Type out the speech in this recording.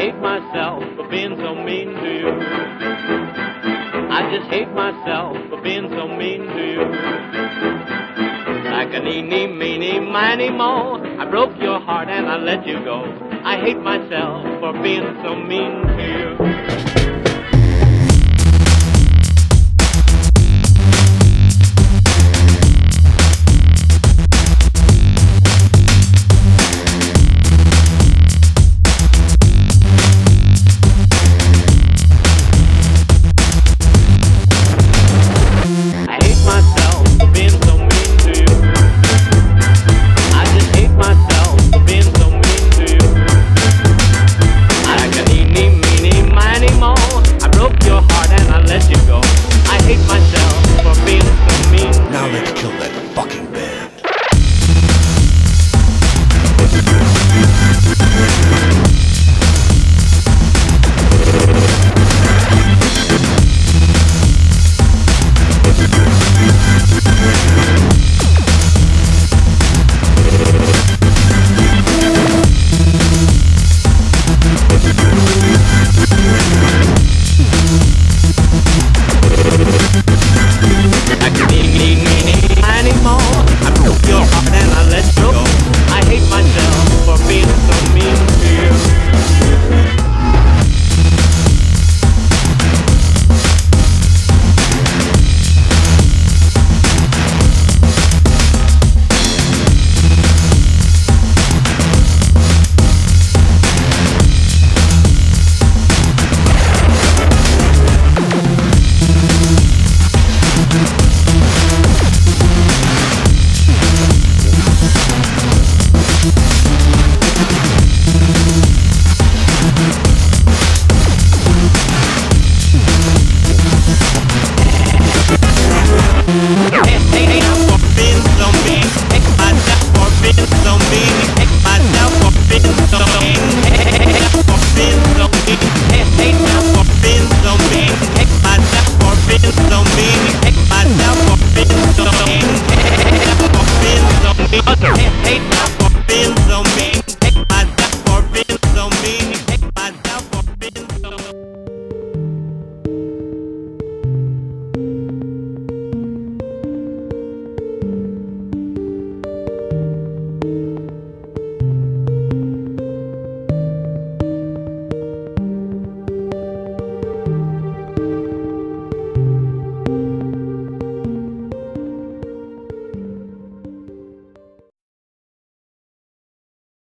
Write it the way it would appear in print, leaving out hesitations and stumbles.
hate myself for being so mean to you. I just hate myself for being so mean to you. Like an eeny, meeny, miny, mo, I broke your heart and I let you go. I hate myself for being so mean to you.